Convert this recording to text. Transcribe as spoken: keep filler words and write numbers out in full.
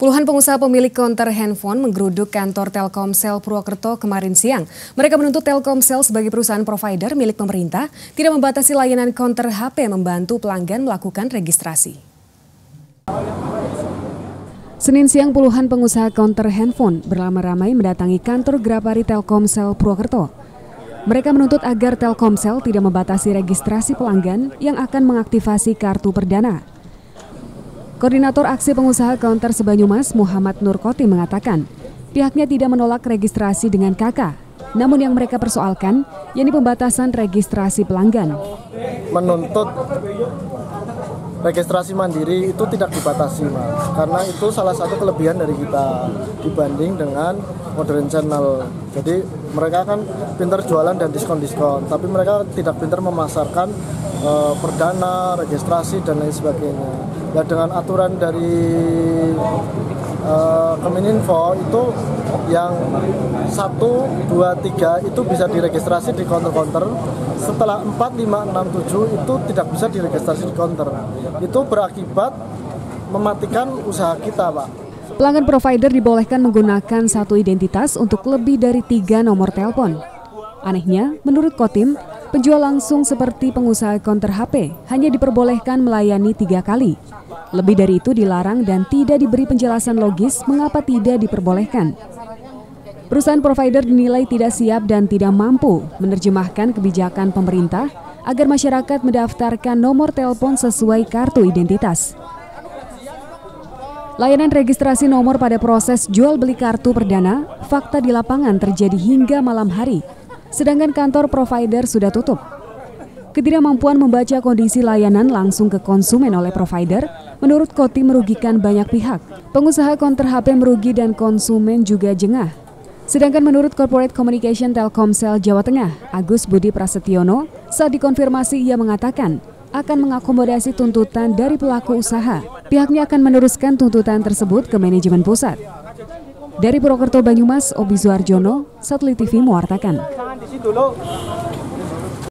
Puluhan pengusaha pemilik konter handphone menggeruduk kantor Telkomsel Purwokerto kemarin siang. Mereka menuntut Telkomsel sebagai perusahaan provider milik pemerintah tidak membatasi layanan konter H P membantu pelanggan melakukan registrasi. Senin siang puluhan pengusaha konter handphone beramai-ramai mendatangi kantor Grapari Telkomsel Purwokerto. Mereka menuntut agar Telkomsel tidak membatasi registrasi pelanggan yang akan mengaktifasi kartu perdana. Koordinator Aksi Pengusaha Konter Sebanyumas, Muhammad Nurkoti mengatakan, pihaknya tidak menolak registrasi dengan K K, namun yang mereka persoalkan, yakni pembatasan registrasi pelanggan. Menuntut registrasi mandiri itu tidak dibatasi, Mas, karena itu salah satu kelebihan dari kita dibanding dengan modern channel. Jadi mereka kan pintar jualan dan diskon-diskon, tapi mereka tidak pintar memasarkan uh, perdana, registrasi dan lain sebagainya. Ya dengan aturan dari uh, Kominfo itu yang satu, dua, tiga itu bisa diregistrasi di konter-konter. Setelah empat, lima, enam, tujuh itu tidak bisa diregistrasi di konter. Itu berakibat mematikan usaha kita, Pak. Pelanggan provider dibolehkan menggunakan satu identitas untuk lebih dari tiga nomor telepon. Anehnya, menurut Kotim, penjual langsung seperti pengusaha konter H P hanya diperbolehkan melayani tiga kali. Lebih dari itu dilarang dan tidak diberi penjelasan logis mengapa tidak diperbolehkan. Perusahaan provider dinilai tidak siap dan tidak mampu menerjemahkan kebijakan pemerintah agar masyarakat mendaftarkan nomor telepon sesuai kartu identitas. Layanan registrasi nomor pada proses jual beli kartu perdana, fakta di lapangan terjadi hingga malam hari, sedangkan kantor provider sudah tutup. Ketidakmampuan membaca kondisi layanan langsung ke konsumen oleh provider, menurut Koti merugikan banyak pihak. Pengusaha konter H P merugi dan konsumen juga jengah. Sedangkan menurut Corporate Communication Telkomsel Jawa Tengah, Agus Budi Prasetyono, saat dikonfirmasi ia mengatakan akan mengakomodasi tuntutan dari pelaku usaha. Pihaknya akan meneruskan tuntutan tersebut ke manajemen pusat. Dari Purwokerto Banyumas, Obi Zuarjono, Satelit T V mewartakan.